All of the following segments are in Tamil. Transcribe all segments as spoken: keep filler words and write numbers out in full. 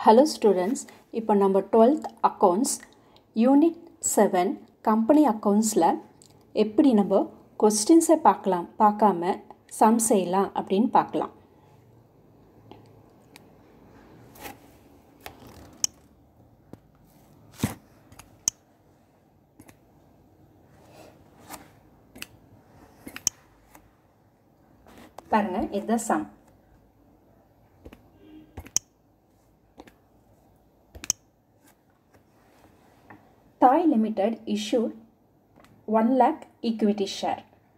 Hello students, இப்போ நம்ம twelfth accounts unit seven company accountsல எப்படி நம்ம questions பார்க்கலாம் பார்க்காம sum செய்யலாம் அப்படினு பார்க்கலாம். பாருங்க இதுதான் sum. Thai Limited issued one lakh equity share.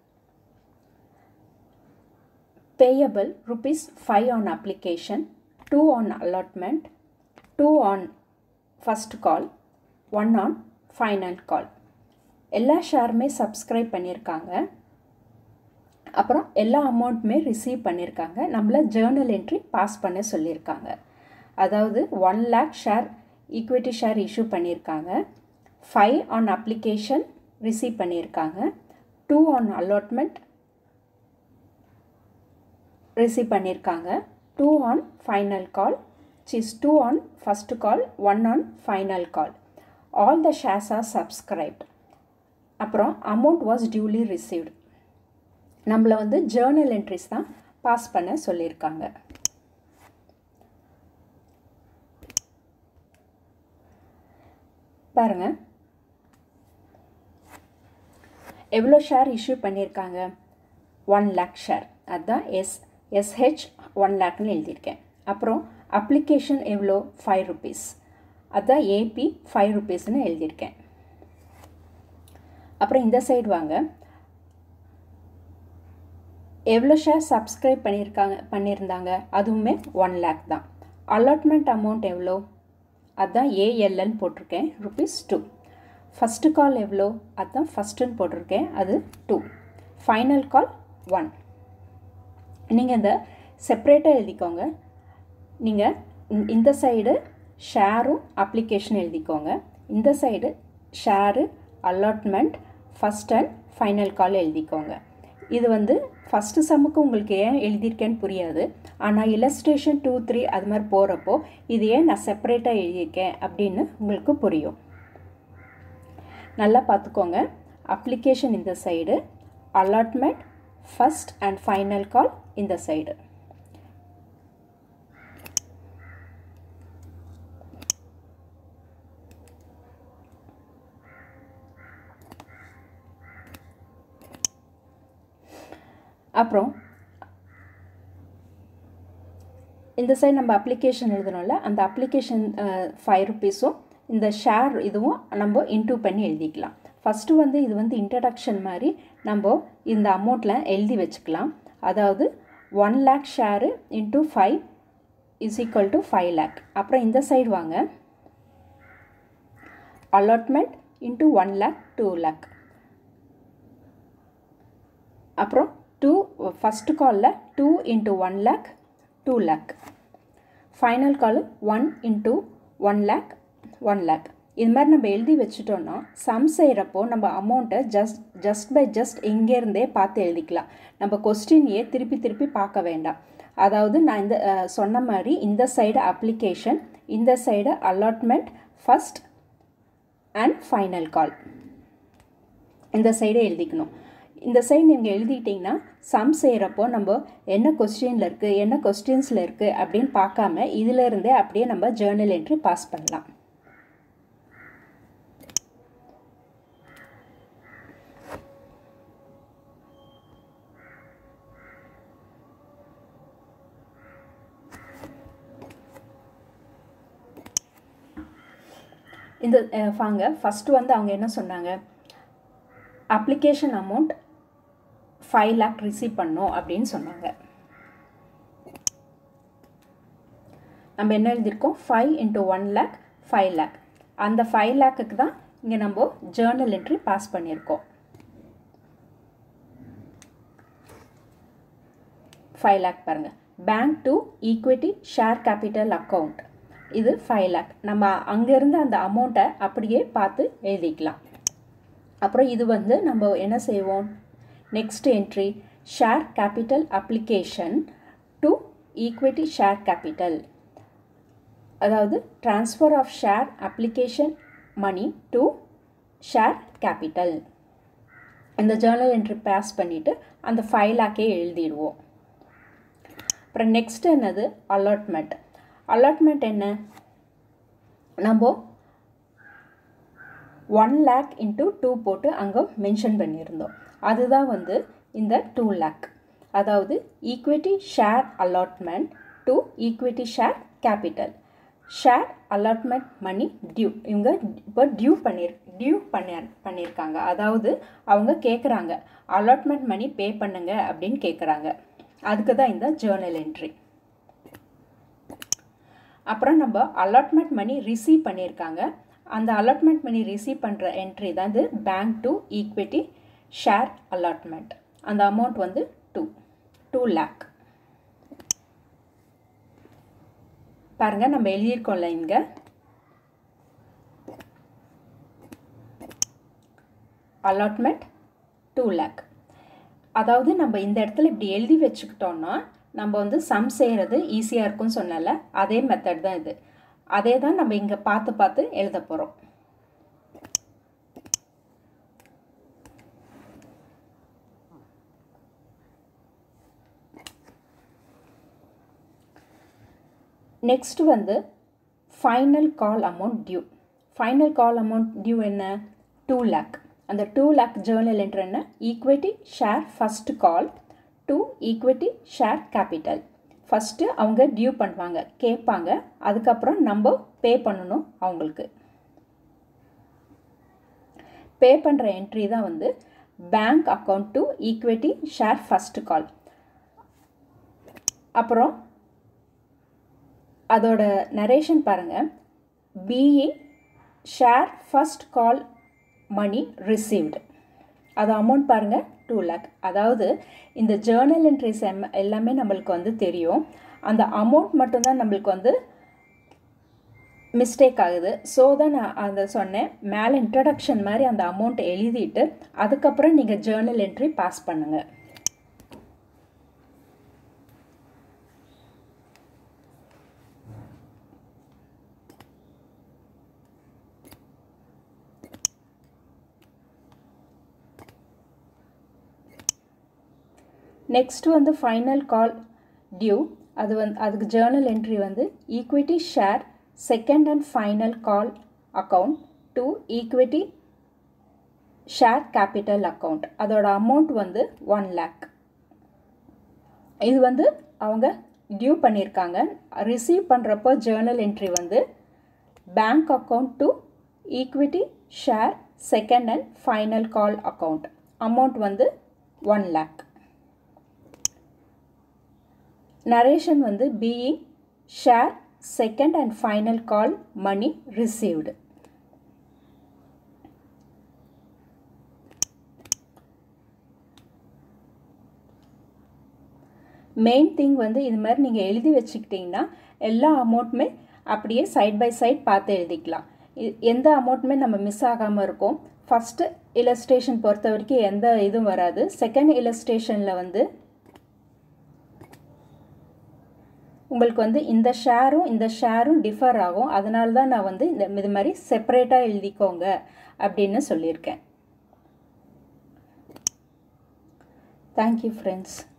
Payable rupees five on application, two on allotment, two on first call, one on final call. எல்லா ஷேருமே சப்ஸ்கிரைப் பண்ணியிருக்காங்க. அப்புறம் எல்லா அமௌண்ட்டுமே ரிசீவ் பண்ணியிருக்காங்க. நம்மள ஜேர்னல் என்ட்ரி பாஸ் பண்ண சொல்லியிருக்காங்க. அதாவது one lakh share equity share issue பண்ணியிருக்காங்க. five on application receive பண்ணியிருக்காங்க. two on allotment receive பண்ணியிருக்காங்க. two on final call, which is two on first call, one on final call. All the shares are subscribed. அப்புறம் amount was duly received. நம்மள வந்து journal entries தான் பாஸ் பண்ண சொல்லியிருக்காங்க. பாருங்க எவ்வளோ ஷேர் இஷ்யூ பண்ணியிருக்காங்க? One lakh share. அதுதான் எஸ் எஸ்ஹெச் ஒன் லேக்னு எழுதியிருக்கேன். அப்புறம் அப்ளிகேஷன் எவ்வளோ? Five rupees. அதுதான் ஏபி ஃபைவ் ருபீஸ்னு எழுதியிருக்கேன். அப்புறம் இந்த சைடு வாங்க, எவ்வளோ ஷேர் சப்ஸ்கிரைப் பண்ணியிருக்காங்க பண்ணியிருந்தாங்க அதுவுமே ஒன் லேக் தான். அலாட்மெண்ட் அமௌண்ட் எவ்வளோ? அதுதான் ஏஎல்எல்னு போட்டிருக்கேன், ருபீஸ் டூ. ஃபஸ்ட்டு கால் எவ்வளோ? அதுதான் ஃபஸ்ட்டுன்னு போட்டிருக்கேன், அது டூ. Final call one. நீங்கள் இந்த செப்ரேட்டாக எழுதிக்கோங்க. நீங்கள் இந்த சைடு ஷேரும் அப்ளிகேஷன் எழுதிக்கோங்க. இந்த side share allotment first and final call எழுதிக்கோங்க. இது வந்து ஃபஸ்ட்டு சம்முக்கு உங்களுக்கு ஏன் எழுதியிருக்கேன்னு புரியாது. ஆனால் இல்லஸ்ட்ரேஷன் டூ த்ரீ அது மாதிரி போகிறப்போ இது ஏன் நான் செப்பரேட்டாக எழுதியிருக்கேன் அப்படின்னு உங்களுக்கு புரியும். நல்லா பார்த்துக்கோங்க. அப்ளிகேஷன் இந்த side, allotment first and final call இந்த சைடு. அப்புறம் இந்த சைடு நம்ம அப்ளிகேஷன் எழுதணும்ல, அந்த அப்ளிகேஷன் ஃபைவ் ருபீஸும் இந்த ஷேர் இதுவும் நம்ம இன்டூ பண்ணி எழுதிக்கலாம். ஃபஸ்ட்டு வந்து இது வந்து இன்ட்ரடக்ஷன் மாதிரி நம்ம இந்த அமௌண்ட்டில் எழுதி வச்சுக்கலாம். அதாவது one lakh share into five is equal to five lakh. அப்புறம் இந்த சைடு வாங்க, allotment into one lakh two lakh. அப்புறம் டூ ஃபஸ்ட்டு காலில் two into one lakh two lakh. Final call one into one lakh one lakh. இது மாதிரி நம்ம எழுதி வச்சுட்டோன்னா சம் செய்கிறப்போ நம்ம அமௌண்ட்டை ஜஸ்ட் ஜஸ்ட் பை ஜஸ்ட் இங்கேருந்தே பார்த்து எழுதிக்கலாம். நம்ம கொஸ்டினையே திருப்பி திருப்பி பார்க்க வேண்டாம். அதாவது நான் இந்த சொன்ன மாதிரி இந்த சைடு அப்ளிகேஷன், இந்த side allotment first and final call இந்த சைடு எழுதிக்கணும். இந்த சைடு நீங்கள் எழுதிட்டிங்கன்னா சம் செய்கிறப்போ நம்ம என்ன கொஸ்டினில் இருக்குது என்ன கொஸ்டின்ஸில் இருக்குது அப்படின்னு பார்க்காம இதிலேருந்தே அப்படியே நம்ம ஜேர்னல் என்ட்ரி பாஸ் பண்ணலாம். இந்த வாங்க ஃபஸ்ட்டு வந்து அவங்க என்ன சொன்னாங்க, application amount five lakh receive பண்ணோம் அப்படின்னு சொன்னாங்க. நம்ம என்ன எழுதியிருக்கோம்? Five into one lakh five lakh. அந்த ஃபைவ் லேக்குக்கு தான் இங்கே நம்ம ஜேர்னல் என்ட்ரி பாஸ் பண்ணியிருக்கோம். ஃபைவ் லேக் பாருங்கள். Bank to equity share capital account, இது ஃபைவ் லேக். நம்ம அங்கேருந்து அந்த அமௌண்ட்டை அப்படியே பார்த்து எழுதிக்கலாம். அப்புறம் இது வந்து நம்ம என்ன செய்வோம், next entry share capital application to equity share capital. அதாவது transfer of share application money to share capital. இந்த journal entry pass பண்ணிட்டு அந்த five lakh எழுதிடுவோம். அப்புறம் நெக்ஸ்ட் என்னது allotment. allotment என்ன? நம்ம one lakh into two போட்டு அங்கே மென்ஷன் பண்ணியிருந்தோம். அதுதான் வந்து இந்த two lakh. அதாவது equity share allotment to equity share capital. Share allotment money due. இவங்க இப்போ டியூ பண்ணிரு டியூ பண்ணி பண்ணியிருக்காங்க. அதாவது அவங்க கேட்குறாங்க அலாட்மெண்ட் மணி பே பண்ணுங்க அப்படின்னு கேட்குறாங்க. அதுக்கு தான் இந்த ஜேர்னல் என்ட்ரி. அப்புறம் நம்ம அலாட்மெண்ட் மணி ரிசீவ் பண்ணியிருக்காங்க. அந்த அலாட்மெண்ட் மணி ரிசீவ் பண்ணுற என்ட்ரி தான் இது bank to equity share allotment. அந்த அமௌண்ட் வந்து டூ டூ லேக். பாருங்கள் நம்ம எழுதியிருக்கோம்ல இங்கே அலாட்மெண்ட் டூ லேக். அதாவது நம்ம இந்த இடத்துல இப்படி எழுதி வச்சுக்கிட்டோன்னா நம்ம வந்து சம் செய்கிறது ஈஸியாக இருக்கும்னு சொன்னல, அதே மெத்தட் தான் இது. அதே தான் நம்ம இங்கே பார்த்து பார்த்து எழுத போகிறோம். நெக்ஸ்ட் வந்து final call amount due. Final call amount due என்ன? டூ லேக். அந்த டூ லேக் ஜேர்னல் என்ட்ரி என்ன? Equity share first call to equity share capital. First அவங்க டியூ பண்ணுவாங்க, கேட்பாங்க. அதுக்கப்புறம் நம்ம பே பண்ணணும் அவங்களுக்கு. பே பண்ணுற என்ட்ரி தான் வந்து bank account to equity share first call. அப்புறம் அதோட நரேஷன் பாருங்கள். Be share first call money received. அது அமௌண்ட் பாருங்கள் டூ லேக். அதாவது இந்த ஜேர்னல் என்ட்ரிஸ் எம் எல்லாமே நம்மளுக்கு வந்து தெரியும். அந்த அமௌண்ட் மட்டும்தான் நம்மளுக்கு வந்து மிஸ்டேக் ஆகுது. ஸோ தான் நான் அதை சொன்னேன், மேலே இன்ட்ரடக்ஷன் மாதிரி அந்த அமௌண்ட்டை எழுதிட்டு அதுக்கப்புறம் நீங்கள் ஜேர்னல் என்ட்ரி பாஸ் பண்ணுங்கள். நெக்ஸ்ட் வந்து ஃபைனல் கால் டியூ. அது வந்து அதுக்கு ஜேர்னல் என்ட்ரி வந்து equity share second and final call account to equity share capital account. அதோட அமௌண்ட் வந்து ஒன் லேக். இது வந்து அவங்க டியூ பண்ணியிருக்காங்க. ரிசீவ் பண்ணுறப்போ ஜேர்னல் என்ட்ரி வந்து bank account to equity share second and final call account. Amount வந்து ஒன் லேக். நரேஷன் வந்து be share second and final call money received. Main thing வந்து இது மாதிரி நீங்கள் எழுதி வச்சுக்கிட்டிங்கன்னா எல்லா அமௌண்ட்டுமே அப்படியே சைட் பை சைட் பார்த்து எழுதிக்கலாம். எந்த அமௌண்ட்டுமே நம்ம மிஸ் ஆகாமல் இருக்கும். ஃபஸ்ட்டு இல்லஸ்ட்ரேஷன் பொறுத்த வரைக்கும் எந்த இதுவும் வராது. செகண்ட் இல்லஸ்ட்ரேஷனில் வந்து உங்களுக்கு வந்து இந்த ஷேரும் இந்த ஷேரும் டிஃபர் ஆகும். அதனால தான் நான் வந்து இந்த இது மாதிரி செப்பரேட்டாக எழுதிக்கோங்க அப்படின்னு சொல்லியிருக்கேன். Thank you friends.